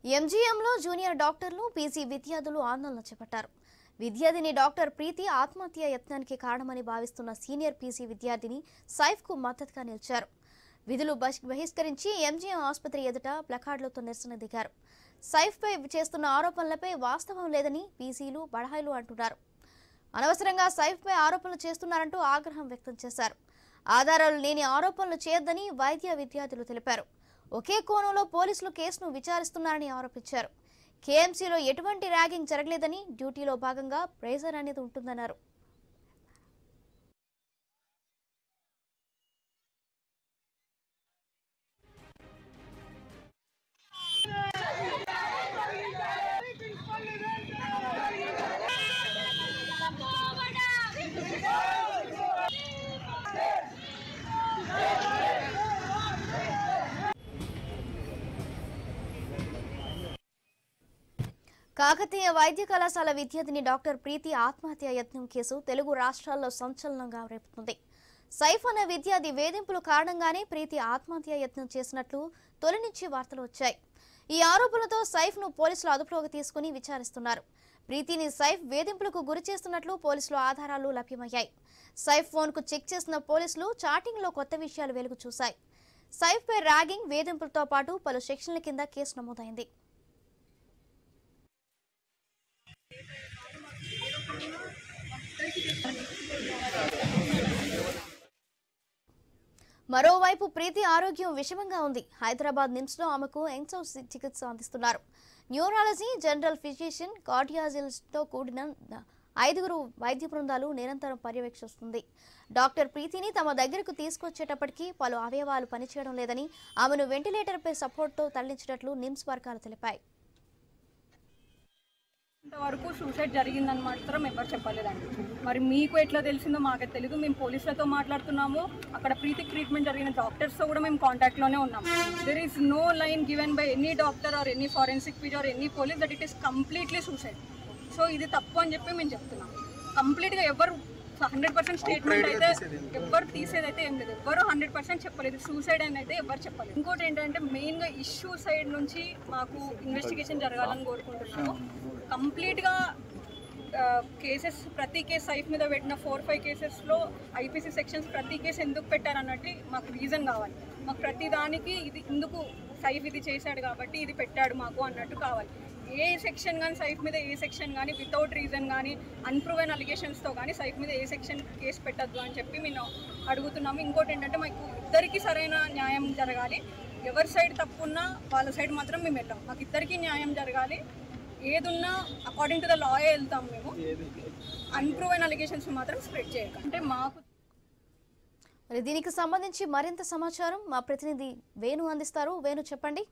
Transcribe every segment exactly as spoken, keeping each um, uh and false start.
ఎంజీఎంలో junior డాక్టర్లు PG విద్యార్థులు ఆందోళన చేపట్టారు. విద్యార్థిని డాక్టర్ ప్రీతి ఆత్మహత్య యత్నానికి కారణమని భావిస్తున్న సీనియర్ పీజీ విద్యార్థిని సైఫ్కు మద్దతుగా నిలిచారు. విధులు బహిష్కరించి ఎంజీఎం ఆసుపత్రి ఎదుట ప్లకార్డులతో నిరసన దిగారు. సైఫ్పై చేస్తున్న ఆరోపణలపై వాస్తవం లేదని పీజీలు బడాయిలు అంటున్నారు. అనవసరంగా సైఫ్పై ఆరోపణలు చేస్తున్నారంటూ ఆగ్రహం వ్యక్తం చేశారు. ఆధారాలు లేని ఆరోపణలు చేయొద్దని వైద్య విద్యార్థులు తెలిపారు. ఒకే కోణంలో పోలీసులు కేసును విచారిస్తున్నారని ఆరోపించారు. కేఎంసీలో ఎటువంటి ర్యాగింగ్ జరగలేదని, డ్యూటీలో భాగంగా ప్రెజర్ అనేది ఉంటుందన్నారు. కాకతీయ వైద్య కళాశాల విద్యార్థిని డాక్టర్ ప్రీతి ఆత్మహత్య యత్నం కేసు తెలుగు రాష్ట్రాల్లో సంచలనంగా రేపుతుంది. సైఫ్ అనే విద్యార్థి వేధింపుల కారణంగానే ప్రీతి ఆత్మహత్య యత్నం చేసినట్లు తొలి నుంచి వార్తలు వచ్చాయి. ఈ ఆరోపణలతో సైఫ్ ను పోలీసులు అదుపులోకి తీసుకుని విచారిస్తున్నారు. ప్రీతిని సైఫ్ వేధింపులకు గురి చేస్తున్నట్లు పోలీసులు ఆధారాలు లభ్యమయ్యాయి. సైఫ్ ఫోన్ కు చెక్ చేసిన పోలీసులు చాటింగ్ లో కొత్త విషయాలు వెలుగు చూశాయి. సైఫ్ పై ర్యాగింగ్, వేధింపులతో పాటు పలు సెక్షన్ల కింద కేసు నమోదైంది. మరోవైపు ప్రీతి ఆరోగ్యం విషమంగా ఉంది. హైదరాబాద్ నిమ్స్ లో ఆమెకు ఎన్సౌ చికిత్స అందిస్తున్నారు. న్యూరాలజీ, జనరల్ ఫిజిషియన్, కార్డియాలజిస్ట్ తో కూడిన ఐదుగురు వైద్య బృందాలు నిరంతరం పర్యవేక్షిస్తుంది. డాక్టర్ ప్రీతిని తమ దగ్గరకు తీసుకొచ్చేటప్పటికీ పలు అవయవాలు పనిచేయడం లేదని, ఆమెను వెంటిలేటర్ పై సపోర్ట్ తో తరలించినట్లు నిమ్స్ వర్గాలు తెలిపాయి. ఇంతవరకు సూసైడ్ జరిగిందని మాత్రం ఎవరు చెప్పలేదండి. మరి మీకు ఎట్లా తెలిసిందో మాకైతే తెలీదు. మేము పోలీసులతో మాట్లాడుతున్నాము. అక్కడ ప్రీతిక్ ట్రీట్మెంట్ జరిగిన డాక్టర్స్తో కూడా మేము కాంటాక్ట్లోనే ఉన్నాము. There is no line given by any doctor or any forensic PG or any police that it is completely suicide. So ఇది తప్పు అని చెప్పి మేము చెప్తున్నాం. కంప్లీట్గా ఎవరు హండ్రెడ్ పర్సెంట్ స్టేట్మెంట్ అయితే ఎవరు తీసేదైతే ఏం లేదు. ఎవరు హండ్రెడ్ పర్సెంట్ చెప్పలేదు సూసైడ్ అని అయితే ఎవరు చెప్పలేదు. ఇంకోటి ఏంటంటే మెయిన్గా ఇష్యూ సైడ్ నుంచి మాకు ఇన్వెస్టిగేషన్ జరగాలని కోరుకుంటున్నాము. కంప్లీట్గా కేసెస్ ప్రతి కేసు సైఫ్ మీద పెట్టిన ఫోర్ ఫైవ్ కేసెస్లో ఐపీసీ సెక్షన్స్ ప్రతి కేసు ఎందుకు పెట్టారన్నట్టు మాకు రీజన్ కావాలి. మాకు ప్రతి దానికి ఇది ఎందుకు సైఫ్ ఇది చేశాడు కాబట్టి ఇది పెట్టాడు మాకు అన్నట్టు కావాలి. ఏ సెక్షన్ కానీ సైఫ్ మీద ఏ సెక్షన్ కానీ వితౌట్ రీజన్ కానీ అన్ప్రూవెన్ అలిగేషన్స్తో కానీ సైఫ్ మీద ఏ సెక్షన్ కేసు పెట్టద్దు అని చెప్పి మేము అడుగుతున్నాము. ఇంకోటి ఏంటంటే మాకు ఇద్దరికి సరైన న్యాయం జరగాలి. ఎవరి సైడ్ తప్పున్నా వాళ్ళ సైడ్ మాత్రం మేము వెళ్ళాం. మాకు ఇద్దరికి న్యాయం జరగాలి. ఏదున్నా అకార్డింగ్ టు ద లాయే వెళ్తాం. మేము అన్ప్రూవెన్ అలిగేషన్స్ మాత్రం స్ప్రెడ్ చేయక అంటే మాకు దీనికి సంబంధించి మరింత సమాచారం మా ప్రతినిధి వేణు అందిస్తారు. వేణు, చెప్పండి.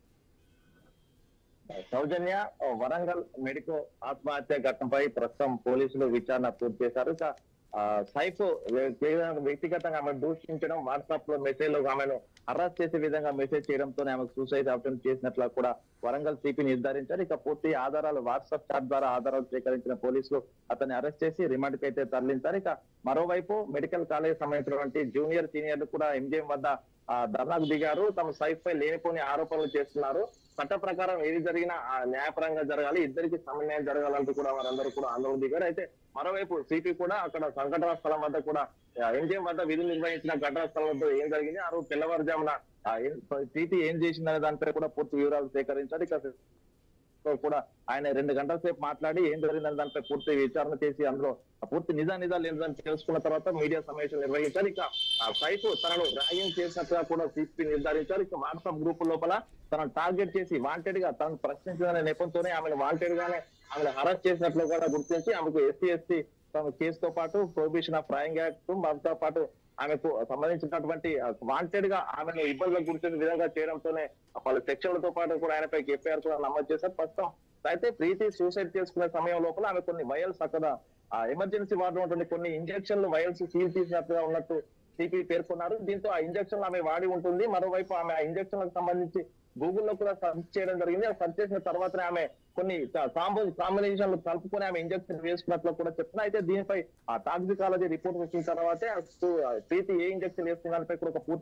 సౌజన్య, వరంగల్ మెడికో ఆత్మహత్య ఘటనపై ప్రస్తుతం పోలీసులు విచారణ పూర్తి చేశారు. సైఫ్ వ్యక్తిగతంగా ఆమెను దూషించడం, వాట్సాప్ లో మెసేజ్ లో ఆమెను అరెస్ట్ చేసే విధంగా మెసేజ్ చేయడంతో ఆమెకు సూసైడ్ అటెంప్ట్ చేసినట్లు కూడా వరంగల్ సిపి నిర్ధారించారు. ఇక పూర్తి ఆధారాలు వాట్సాప్ చాట్ ద్వారా ఆధారాలు సేకరించిన పోలీసులు అతన్ని అరెస్ట్ చేసి రిమాండ్ కి అయితే తరలించారు. ఇక మరోవైపు మెడికల్ కాలేజ్ సంబంధించినటువంటి జూనియర్ సీనియర్లు కూడా ఎంజీఎం వద్ద ధర్నాకు దిగారు. తమ సైఫ్ పై లేనిపోని ఆరోపణలు చేస్తున్నారు. చట్ట ప్రకారం ఏది జరిగినా న్యాయపరంగా జరగాలి, ఇద్దరికి సమన్వయం జరగాలంటూ కూడా వారందరూ కూడా ఆందోళన దిగారు. అయితే మరోవైపు సిపి కూడా అక్కడ సంఘటన స్థలం వద్ద కూడా ఎంజీఎం వద్ద విధులు నిర్వహించిన ఘటనా స్థలం వద్ద ఏం జరిగింది, ఆ రోజు తెల్లవారుజామున ప్రీతి ఏం చేసిందనే దానిపై కూడా పూర్తి వివరాలు సేకరించారు. ఇక కూడా ఆయన రెండు గంటల సేపు మాట్లాడి ఏం జరిగిందని దానిపై పూర్తి విచారణ చేసి అందులో పూర్తి నిజా నిజాలు ఏంటని తెలుసుకున్న తర్వాత మీడియా సమావేశం నిర్వహించారు. ఇక సైఫ్ తనను ర్యాగింగ్ చేసినట్టుగా కూడా సిపి నిర్ధారించారు. ఇక వాట్సాప్ గ్రూప్ లోపల తనను టార్గెట్ చేసి వాంటెడ్ గా తనను ప్రశ్నించిన నేపథ్యంతోనే ఆమెను వాంటెడ్ గానే ఆమెను అరెస్ట్ చేసినట్లు కూడా గుర్తించి ఆమెకు ఎస్సీ ఎస్టీ తమ కేసుతో పాటు ప్రొహిబిషన్ ఆఫ్ ఫ్రైయింగ్ యాక్ట్ వాటితో పాటు ఆమెకు సంబంధించినటువంటి వాంటెడ్ గా ఆమెను ఇబ్బందులకు గురించిన విధంగా చేయడంతోనే పలు సెక్షన్లతో పాటు కూడా ఆయనపై ఎఫ్ఐఆర్ కూడా నమోదు చేశారు. ప్రస్తుతం అయితే ప్రీతి సూసైడ్ చేసుకునే సమయం లోపల ఆమె కొన్ని వైరల్స్ అక్కడ ఎమర్జెన్సీ వార్డు ఉంటుంది, కొన్ని ఇంజక్షన్లు వైరల్స్ సీల్ తీసినట్టుగా ఉన్నట్టు సిపి పేర్కొన్నారు. దీంతో ఆ ఇంజక్షన్ ఆమె వాడి ఉంటుంది. మరోవైపు ఆమె ఆ ఇంజక్షన్లకు సంబంధించి గూగుల్లో కూడా సర్చ్ చేయడం జరిగింది. ఆ సర్చ్ చేసిన తర్వాతనే ఆమె కొన్ని కాంబినేషన్లు కలుపుకొని ఆమె ఇంజక్షన్ వేసుకున్నట్లు కూడా చెప్తున్నా. అయితే దీనిపై ఆ టాక్సికాలజీ రిపోర్ట్ వచ్చిన తర్వాతే ప్రీతి ఏ ఇంజక్షన్ వేస్తున్న దానిపై కూడా ఒక పూర్తి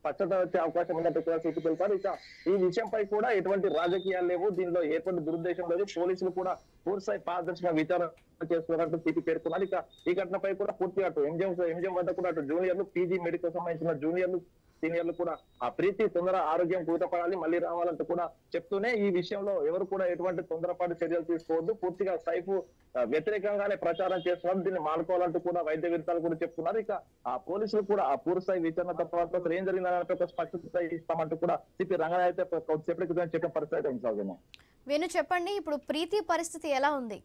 స్పష్టత వచ్చే అవకాశం ఉన్నట్టు కూడా సిపి తెలిపారు. ఇక ఈ విషయంపై కూడా ఎటువంటి రాజకీయాలు లేవు, దీనిలో ఎటువంటి దురుద్దేశం లేదు, పోలీసులు కూడా పూర్తి పారదర్శకంగా విచారణ చేస్తున్నట్టు సిపి పేర్కొన్నారు. ఇక ఈ ఘటనపై కూడా పూర్తిగా అటు ఎంజిఎం ఎంజిఎం వద్ద కూడా అటు జూనియర్లు, పీజీ మెడికల్ సంబంధించిన జూనియర్లు, సీనియర్లు కూడా ఆ ప్రీతి తొందర ఆరోగ్యం కూతపడాలి, మళ్ళీ రావాలంటూ కూడా చెప్తూనే ఈ విషయంలో ఎవరు కూడా ఎటువంటి తొందరపాటు చర్యలు తీసుకోవద్దు, పూర్తిగా సైఫ్ వ్యతిరేకంగానే ప్రచారం చేస్తున్నారు, దీన్ని మానుకోవాలంటూ కూడా వైద్య విధాలు కూడా చెప్తున్నారు. ఇక ఆ పోలీసులు కూడా ఆ పూర్తిస్థాయి విచారణ తర్వాత ఏం జరిగిందనే ఒక స్పష్టత ఇస్తామంటూ కూడా సిపి రంగనాయ్ అయితే కొద్దిసేపటి క్రితం చెప్పిన పరిస్థితి కొనసాగుతున్నాం. వేణు చెప్పండి, ఇప్పుడు ప్రీతి పరిస్థితి ఎలా ఉంది?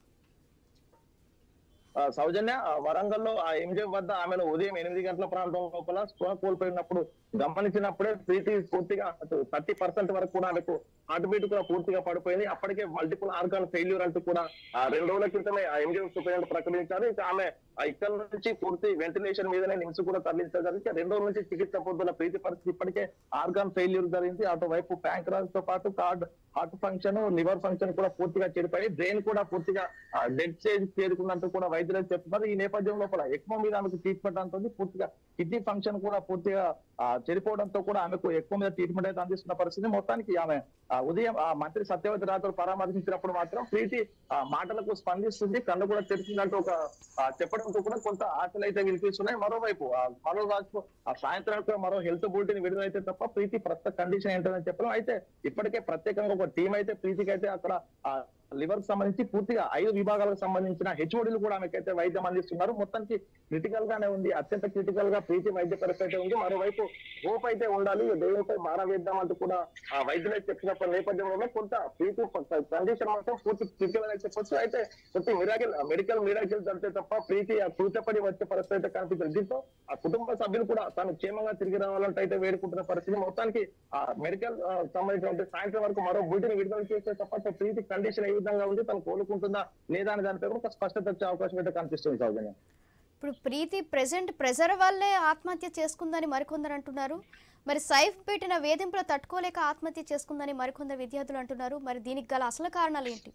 సౌజన్య వరంగల్ లో ఆ ఎంజిఎం వద్ద ఆమెను ఉదయం ఎనిమిది గంటల ప్రాంతం లోపల స్పృహ కోల్పోయినప్పుడు గమనించినప్పుడే ప్రీతి పూర్తిగా థర్టీ పర్సెంట్ వరకు కూడా ఆమెకు హార్ట్ బీట్ కూడా పూర్తిగా పడిపోయింది. అప్పటికే మల్టిపుల్ ఆర్గాన్ ఫెయిల్యూర్ అంటూ కూడా ఆ రెండు రోజుల క్రితమే ఆ ఎంజిఎం సూపరింటెండెంట్ ప్రకటించారు. ఇక ఆమె ఇక్కడ నుంచి పూర్తి వెంటిలేషన్ మీదనే నిమ్స్ కూడా తరలించారు. రెండు రోజుల నుంచి చికిత్స పొందుతున్న ప్రీతి పరిస్థితి ఇప్పటికే ఆర్గాన్ ఫెయిల్యూర్ జరిగింది. అటువైపు ప్యాంక్రాస్ తో పాటు కార్డ్ హార్ట్ ఫంక్షన్, లివర్ ఫంక్షన్ కూడా పూర్తిగా చెడిపోయి, బ్రెయిన్ కూడా పూర్తిగా డెడ్ స్టేజ్ చేరుకున్నట్టు కూడా వైద్యులు చెప్తున్నారు. ఈ నేపథ్యం లోపల ఎక్కువ మీద ఆమెకు ట్రీట్మెంట్ అంటుంది, పూర్తిగా కిడ్నీ ఫంక్షన్ కూడా పూర్తిగా చెడిపోవడంతో కూడా ఆమెకు ఎక్కువ మీద ట్రీట్మెంట్ అయితే అందిస్తున్న పరిస్థితి. మొత్తానికి ఆమె ఉదయం ఆ మంత్రి సత్యవతి రాథోడ్ పరామర్శించినప్పుడు మాత్రం ప్రీతి ఆ మాటలకు స్పందిస్తుంది, కళ్ళు కూడా తెరిచిందంటూ ఒక చెప్పడంతో కూడా కొంత ఆశలు అయితే వినిపిస్తున్నాయి. మరోవైపు మరో రాజు ఆ సాయంత్రం మరో హెల్త్ బులెటిన్ విడుదలైతే తప్ప ప్రీతి ప్రస్తుత కండిషన్ ఏంటని చెప్పడం. అయితే ఇప్పటికే ప్రత్యేకంగా ఒక టీం అయితే ప్రీతికి అయితే అక్కడ ఆ లివర్ కి సంబంధించి పూర్తిగా ఐదు విభాగాలకు సంబంధించిన హెచ్ఓడీలు కూడా ఆమెకైతే వైద్యం అందిస్తున్నారు. మొత్తానికి క్రిటికల్ గానే ఉంది, అత్యంత క్రిటికల్ గా ప్రీతి వైద్య పరిస్థితి అయితే ఉంది. మరోవైపు హోప్ అయితే ఉండాలి, దేవునిపై భారం వేద్దాం అంటూ కూడా ఆ వైద్యులైతే చెప్పినప్పుడు నేపథ్యంలో కొంత ప్రీతి కండిషన్ మాత్రం పూర్తి క్రిటికల్ అని చెప్పొచ్చు. అయితే కొంత మిరాకిల్ మెడికల్ మిరాకిల్ జరిగితే తప్ప ప్రీతి ఆ కూతపడి వచ్చే పరిస్థితి అయితే కనిపించదు. దీంతో ఆ కుటుంబ సభ్యులు కూడా తాను క్షేమంగా తిరిగి రావాలంటే అయితే వేడుకుంటున్న పరిస్థితి. మొత్తానికి ఆ మెడికల్ సంబంధించిన సాయంత్రం వరకు మరో బులెటిన్ విడుదల చేస్తే తప్ప ప్రీతి కండిషన్ విధంగా ఉంది, తను కోలుకుంటుందా లేదా అని దానిపై కూడా స్పష్టత వచ్చే అవకాశం అయితే కనిపిస్తుంది. సౌజన్య, ఇప్పుడు ప్రీతి ప్రెసెంట్ ప్రెజర్ వల్లే ఆత్మహత్య చేసుకుందని మరికొందరు అంటున్నారు. మరి సైఫ్ పెట్టిన వేధింపులు తట్టుకోలేక ఆత్మహత్య చేసుకుందని మరికొందరు విద్యార్థులు అంటున్నారు. మరి దీనికి గల అసలు కారణాలు ఏంటి?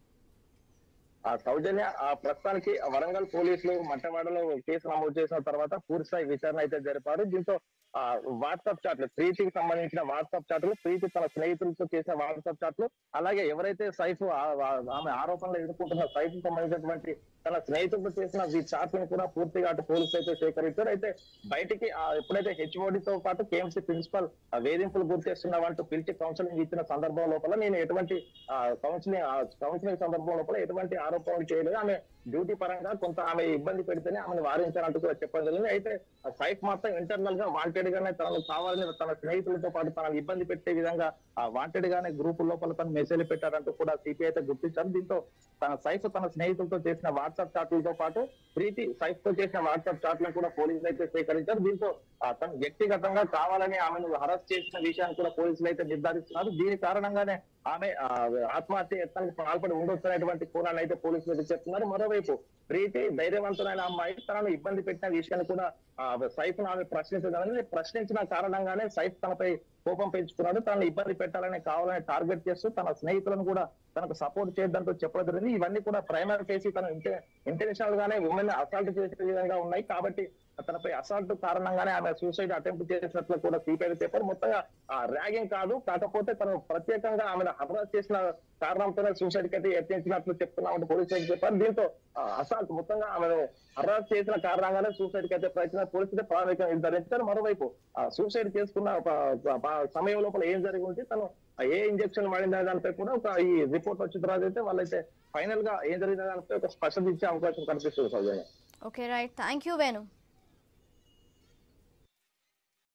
ఆ సౌజన్య ఆ ప్రస్తుతానికి వరంగల్ పోలీసులు మట్టవాడలో కేసు నమోదు చేసిన తర్వాత పూర్తిస్థాయి విచారణ అయితే జరిపారు. దీంతో ఆ వాట్సాప్ చాట్లు, ప్రీతికి సంబంధించిన వాట్సాప్ చాట్లు, ప్రీతి తన స్నేహితులతో చేసిన వాట్సాప్ చాట్లు, అలాగే ఎవరైతే సైఫ్ ఆమె ఆరోపణలు ఎదుర్కొంటున్న సైఫ్ సంబంధించినటువంటి తన స్నేహితులతో చేసిన ఈ చాట్లను కూడా పూర్తిగా అటు పోలీసులు అయితే సేకరించారు. అయితే బయటికి ఎప్పుడైతే హెచ్ఓడితో పాటు కేఎంసీ ప్రిన్సిపల్ వేధింపులు గుర్తిస్తున్నామంటూ పిలిచి కౌన్సిలింగ్ ఇచ్చిన సందర్భం లోపల నేను ఎటువంటి కౌన్సిలింగ్ కౌన్సిలింగ్ సందర్భం లోపల ఎటువంటి ఆరోపణలు చేయలేదు, ఆమె డ్యూటీ పరంగా కొంత ఆమె ఇబ్బంది పెడితేనే ఆమెను వారించాలంటూ కూడా చెప్పడం జరిగింది. అయితే సైఫ్ మాత్రం ఇంటర్నల్ గా వాంటెడ్ గానే తనను కావాలని తన స్నేహితులతో పాటు తనను ఇబ్బంది పెట్టే విధంగా ఆ వాంటెడ్ గానే గ్రూప్ లోపల తను మెసేజ్ పెట్టారంటూ కూడా సిపిఐ అయితే గుర్తించారు. దీంతో తన సైఫ్ తన స్నేహితులతో చేసిన వాట్సాప్ చాట్లతో పాటు ప్రీతి సైఫ్ తో చేసిన వాట్సాప్ చాట్లను కూడా పోలీసులు అయితే సేకరించారు. దీంతో తను వ్యక్తిగతంగా కావాలని ఆమెను అరెస్ట్ చేసిన విషయాన్ని కూడా పోలీసులు అయితే నిర్ధారిస్తున్నారు. దీని కారణంగానే ఆమె ఆత్మహత్య యత్నానికి పాల్పడి ఉండొచ్చు అనేటువంటి కోణాన్ని అయితే పోలీసులు అయితే చెప్తున్నారు. మరోవైపు ప్రీతి ధైర్యవంతులైన అమ్మాయి తనను ఇబ్బంది పెట్టిన విషయాన్ని కూడా సైఫ్ ఆమె ప్రశ్నించదని ప్రశ్నించిన కారణంగానే సైఫ్ తనపై కోపం పెంచుకున్నాడు, తనను ఇబ్బంది పెట్టాలని కావాలని టార్గెట్ చేస్తూ తన స్నేహితులను కూడా తనకు సపోర్ట్ చేయడంతో చెప్పడం జరిగింది. ఇవన్నీ కూడా ప్రైమరీ కేసు తన ఇంటెన్షనల్ గానే ఉమెన్ అసాల్ట్ చేసే విధంగా ఉన్నాయి కాబట్టి తనపై అసాల్ట్ కారణంగానే ఆమె సూసైడ్ అటెంప్ట్ చేసినట్లు కూడా సిపిఐ చెప్పారు. మొత్తంగా ర్యాగింగ్ కాదు, కాకపోతే తను ప్రత్యేకంగా ఆమెను హరాస్ చేసిన కారణంతోనే సూసైడ్ కి అయితే యత్నించినట్లు చెప్తున్నామంటే పోలీసులు చెప్పారు. దీంతో అసాల్ట్ మొత్తంగా ఆమెను హరాస్ చేసిన కారణంగానే సూసైడ్ కి అయితే ప్రయత్న పోలీసులు ప్రాథమికంగా నిర్ధారించారు. మరోవైపు సూసైడ్ చేసుకున్న సమయం లోపల ఏం జరిగి ఉంటే తను ఏ ఇంజక్షన్ వాడిన దానిపై కూడా ఒక ఈ రిపోర్ట్ వచ్చిన తర్వాత అయితే వాళ్ళైతే ఫైనల్ గా ఏం జరిగిన దానిపై ఒక స్పష్టత ఇచ్చే అవకాశం కనిపిస్తుంది. Okay right, thank you Venu.